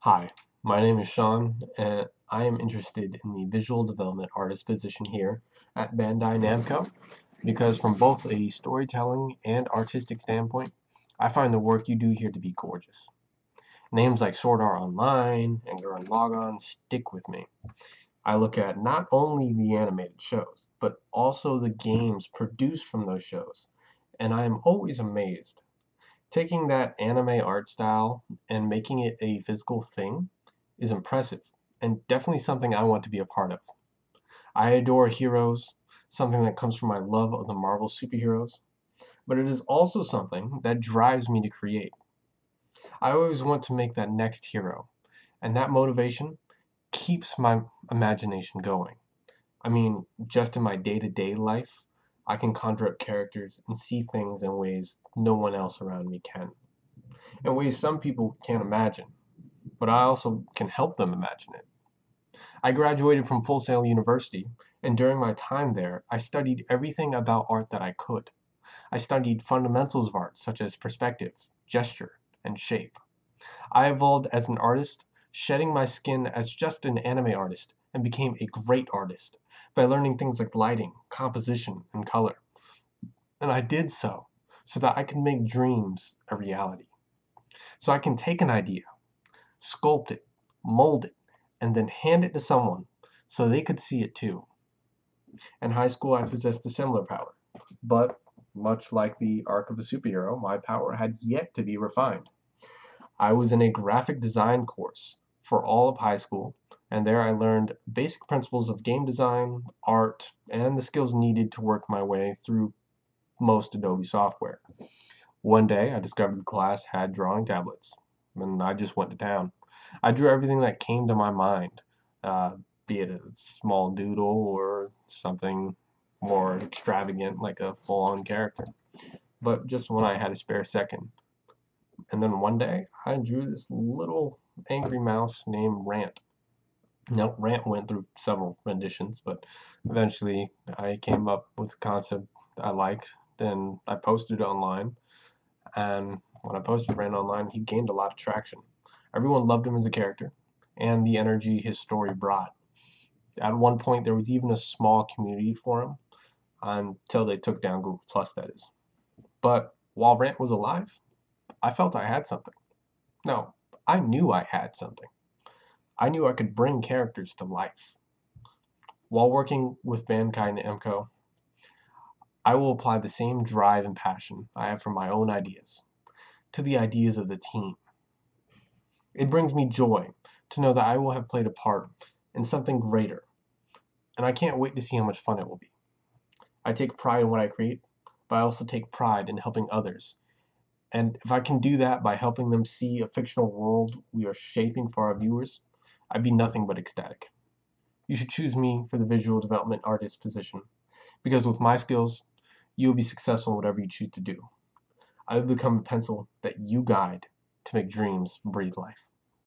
Hi, my name is Sean, and I am interested in the visual development artist position here at Bandai Namco because, from both a storytelling and artistic standpoint, I find the work you do here to be gorgeous. Names like Sword Art Online and Gurren Lagann stick with me. I look at not only the animated shows, but also the games produced from those shows, and I am always amazed. Taking that anime art style and making it a physical thing is impressive and definitely something I want to be a part of. I adore heroes, something that comes from my love of the Marvel superheroes, but it is also something that drives me to create. I always want to make that next hero, and that motivation keeps my imagination going. I mean, just in my day to day life, I can conjure up characters and see things in ways no one else around me can, in ways some people can't imagine, but I also can help them imagine it. I graduated from Full Sail University, and during my time there, I studied everything about art that I could. I studied fundamentals of art, such as perspective, gesture, and shape. I evolved as an artist, shedding my skin as just an anime artist, and became a great artist by learning things like lighting, composition, and color. And I did so that I could make dreams a reality. So I can take an idea, sculpt it, mold it, and then hand it to someone so they could see it too. In high school, I possessed a similar power, but much like the arc of a superhero, my power had yet to be refined. I was in a graphic design course for all of high school, and there I learned basic principles of game design, art, and the skills needed to work my way through most Adobe software. One day, I discovered the class had drawing tablets, and I just went to town. I drew everything that came to my mind, uh, be it a small doodle or something more extravagant like a full-on character. But just when I had a spare second. And then one day, I drew this little angry mouse named Rant. Now, Rant went through several renditions, but eventually I came up with a concept I liked, then I posted it online, and when I posted Rand online, he gained a lot of traction. Everyone loved him as a character and the energy his story brought. At one point, there was even a small community for him until they took down Google Plus, that is. But while Rant was alive, I felt I had something. No, I knew I had something. I knew I could bring characters to life. While working with Mankind and Emco, I will apply the same drive and passion I have for my own ideas to the ideas of the team. It brings me joy to know that I will have played a part in something greater, and I can't wait to see how much fun it will be. I take pride in what I create, but I also take pride in helping others. And if I can do that by helping them see a fictional world we are shaping for our viewers, I'd be nothing but ecstatic. You should choose me for the visual development artist position, because with my skills, you will be successful in whatever you choose to do. I will become a pencil that you guide to make dreams breathe life.